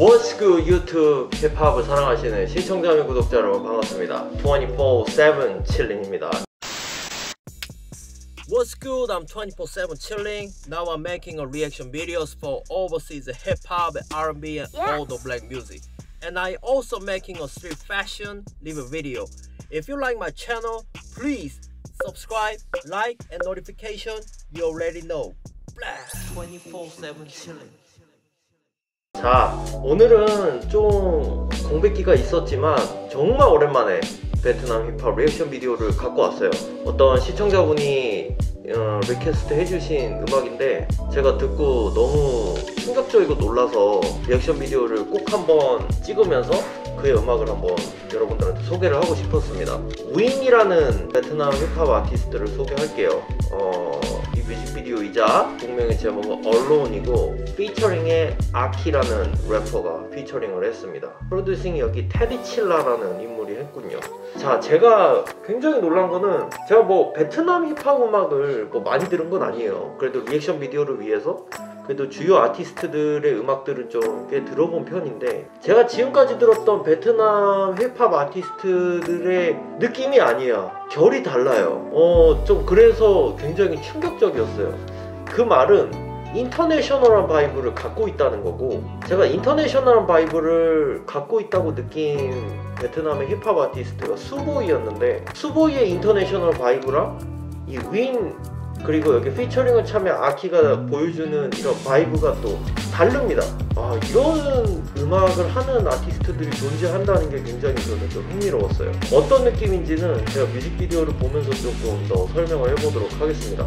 What's good 유튜브 힙합을 사랑하시는 시청자 및 구독자 여러분 반갑습니다. 24/7 칠링입니다. What's good? I'm 24/7 chilling. Now I'm making a reaction videos for overseas hip hop, R&B, and all the black music. And I also making a street fashion review video. If you like my channel, please subscribe, like, and notification. You already know. Blast 24/7 chilling. 자, 오늘은 좀 공백기가 있었지만 정말 오랜만에 베트남 힙합 리액션 비디오를 갖고 왔어요. 어떤 시청자분이 리퀘스트 해주신 음악인데 제가 듣고 너무 충격적이고 놀라서 리액션 비디오를 꼭 한번 찍으면서 그의 음악을 한번 여러분들한테 소개를 하고 싶었습니다. 우잉이라는 베트남 힙합 아티스트를 소개할게요. 이 뮤직비디오이자 동명의 제목은 Alone이고 피처링에 아키라는 래퍼가 피처링을 했습니다. 프로듀싱이 여기 테디 칠라라는 인물이 했군요. 자, 제가 굉장히 놀란 거는 제가 뭐 베트남 힙합 음악을 뭐 많이 들은 건 아니에요. 그래도 리액션 비디오를 위해서 그래도 주요 아티스트들의 음악들은 좀 꽤 들어본 편인데 제가 지금까지 들었던 베트남 힙합 아티스트들의 느낌이 아니야. 결이 달라요. 좀 그래서 굉장히 충격적이었어요. 그 말은 인터내셔널한 바이브를 갖고 있다는 거고, 제가 인터내셔널한 바이브를 갖고 있다고 느낀 베트남의 힙합 아티스트가 수보이였는데, 수보이의 인터내셔널 바이브랑 이 윈 그리고 여기 피처링을 참여한 아키가 보여주는 이런 바이브가 또 다릅니다. 이런 음악을 하는 아티스트들이 존재한다는 게 굉장히 저는 좀 흥미로웠어요. 어떤 느낌인지는 제가 뮤직비디오를 보면서 조금 더 설명을 해보도록 하겠습니다.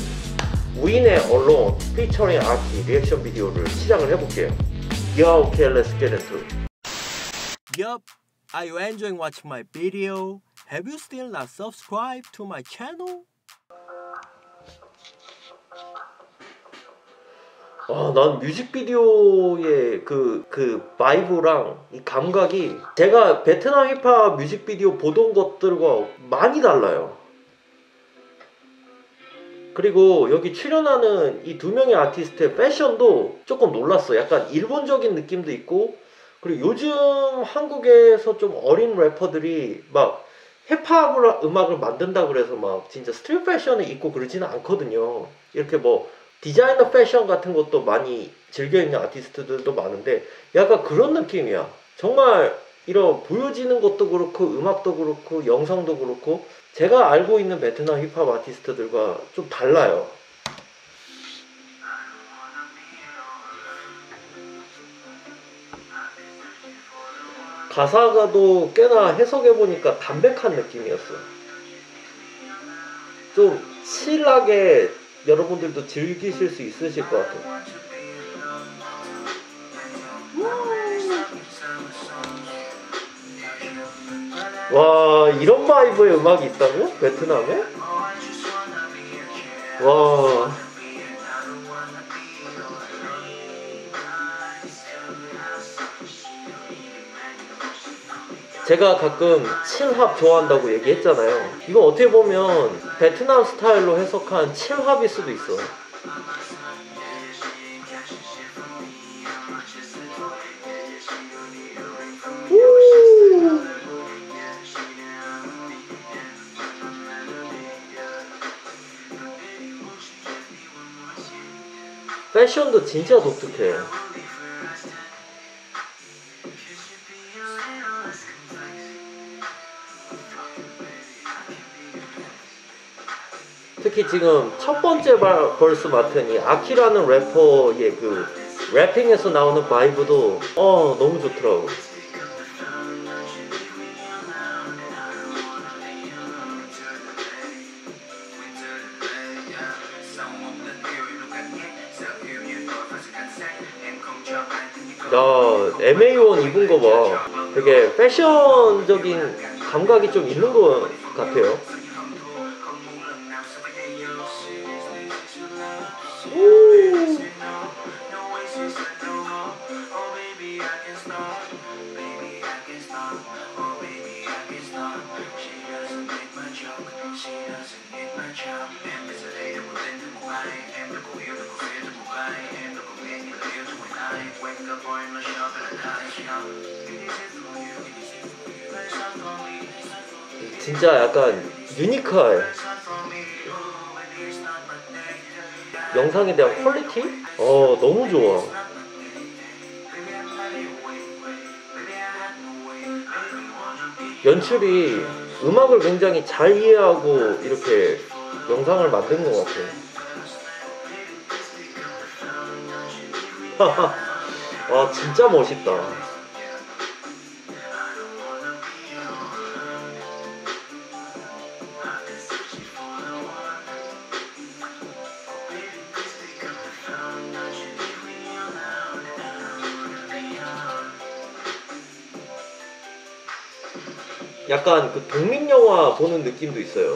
윈의 Alone 피처링 아키 리액션 비디오를 시작을 해볼게요. Yeah, okay, let's get into it. Yup, are you enjoying watching my video? Have you still not subscribed to my channel? 난 뮤직비디오의 그 바이브랑 이 감각이 제가 베트남 힙합 뮤직비디오 보던 것들과 많이 달라요. 그리고 여기 출연하는 이 두 명의 아티스트의 패션도 조금 놀랐어. 약간 일본적인 느낌도 있고, 그리고 요즘 한국에서 좀 어린 래퍼들이 막 힙합 음악을 만든다 그래서 막 진짜 스트릿 패션을 입고 그러지는 않거든요. 이렇게 뭐 디자이너 패션 같은 것도 많이 즐겨 입는 아티스트들도 많은데 약간 그런 느낌이야. 정말 이런 보여지는 것도 그렇고 음악도 그렇고 영상도 그렇고 제가 알고 있는 베트남 힙합 아티스트들과 좀 달라요. 가사가도 꽤나 해석해보니까 담백한 느낌이었어. 좀 칠하게 여러분들도 즐기실 수 있으실 것 같아요. 와, 이런 바이브의 음악이 있다고? 베트남에? 와. 제가 가끔 칠합 좋아한다고 얘기했잖아요. 이거 어떻게 보면 베트남 스타일로 해석한 칠합일 수도 있어. 패션도 진짜 독특해. 특히 지금 첫 번째 벌스 맡은 이 아키라는 래퍼의 그 래핑에서 나오는 바이브도 너무 좋더라고. 야, MA1 입은 거 봐. 되게 패션적인 감각이 좀 있는 것 같아요. 진짜 약간 유니크해. 영상에 대한 퀄리티? 너무 좋아. 연출이 음악을 굉장히 잘 이해하고 이렇게 영상을 만든 것 같아. 와, 진짜 멋있다. 약간 그 독립영화 보는 느낌도 있어요.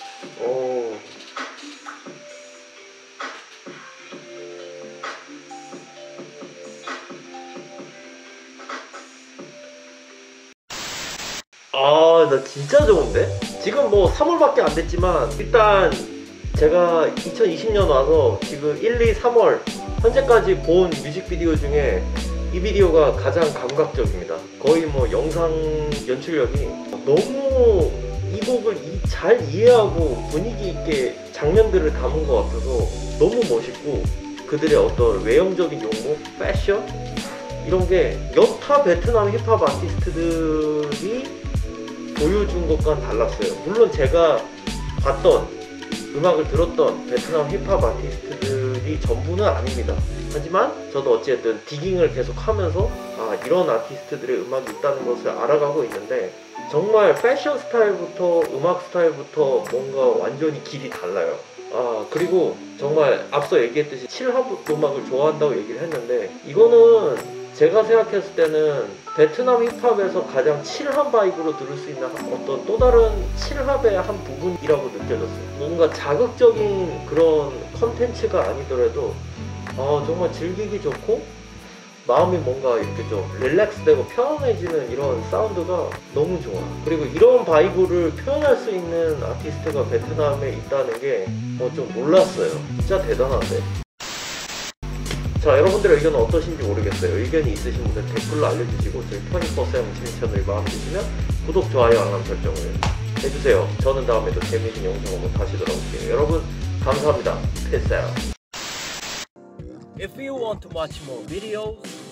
나 진짜 좋은데? 지금 뭐 3월밖에 안 됐지만 일단 제가 2020년 와서 지금 1, 2, 3월 현재까지 본 뮤직비디오 중에 이 비디오가 가장 감각적입니다. 거의 뭐 영상 연출력이 너무 이 곡을 잘 이해하고 분위기 있게 장면들을 담은 것 같아서 너무 멋있고, 그들의 어떤 외형적인 용모, 패션 이런 게 여타 베트남 힙합 아티스트들이 보여준 것과는 달랐어요. 물론 제가 봤던, 음악을 들었던 베트남 힙합 아티스트들이 전부는 아닙니다. 하지만 저도 어찌됐든 디깅을 계속 하면서 이런 아티스트들의 음악이 있다는 것을 알아가고 있는데, 정말 패션 스타일부터 음악 스타일부터 뭔가 완전히 길이 달라요. 그리고 정말 앞서 얘기했듯이 칠합 음악을 좋아한다고 얘기를 했는데, 이거는 제가 생각했을 때는 베트남 힙합에서 가장 칠한 바이브로 들을 수 있는 어떤 또 다른 칠합의 한 부분이라고 느껴졌어요. 뭔가 자극적인 그런 컨텐츠가 아니더라도 정말 즐기기 좋고 마음이 뭔가 이렇게 좀 릴렉스되고 편안해지는 이런 사운드가 너무 좋아. 그리고 이런 바이브를 표현할 수 있는 아티스트가 베트남에 있다는 게 좀 놀랐어요. 진짜 대단한데. 자, 여러분들의 의견은 어떠신지 모르겠어요. 의견이 있으신 분들 댓글로 알려주시고, 저희 24/7 채널이 마음에 드시면 구독, 좋아요, 알람 설정을 해주세요. 저는 다음에 또 재미있는 영상으로 다시 돌아올게요. 여러분 감사합니다. Peace out. If you want to watch more videos,